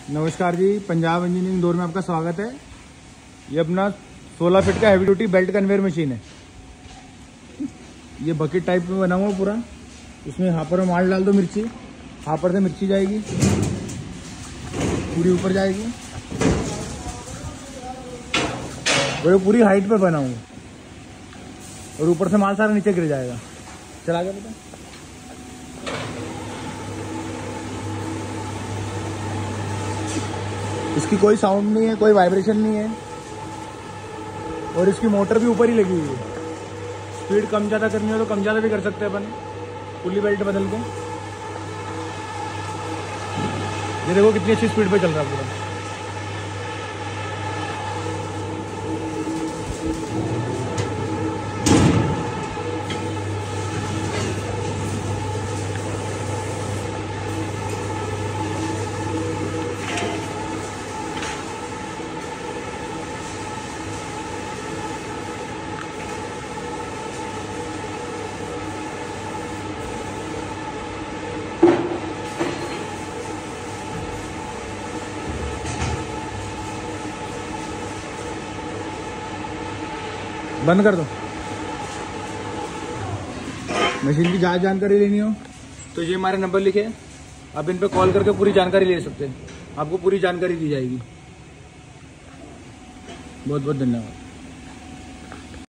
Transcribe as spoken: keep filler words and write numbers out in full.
नमस्कार जी, पंजाब इंजीनियरिंग दौर में आपका स्वागत है। ये अपना सोलह फीट का heavy duty belt conveyor machine है। ये बकेट टाइप में बना हुआ पूरा। इसमें हापर में माल डाल दो, मिर्ची हापर से मिर्ची जाएगी पूरी ऊपर जाएगी और ये पूरी हाइट पे बना हुआ और ऊपर से माल सारा नीचे गिर जाएगा। चला गया बेटा। इसकी कोई साउंड नहीं है, कोई वाइब्रेशन नहीं है और इसकी मोटर भी ऊपर ही लगी हुई है। स्पीड कम ज़्यादा करनी हो तो कम ज़्यादा भी कर सकते हैं अपन पुली बेल्ट बदल के। ये देखो कितनी अच्छी स्पीड पे चल रहा है पूरा। बंद कर दो। मशीन की ज़्यादा जानकारी लेनी हो तो ये हमारे नंबर लिखे, आप इन पे कॉल करके पूरी जानकारी ले सकते हैं। आपको पूरी जानकारी दी जाएगी। बहुत बहुत धन्यवाद।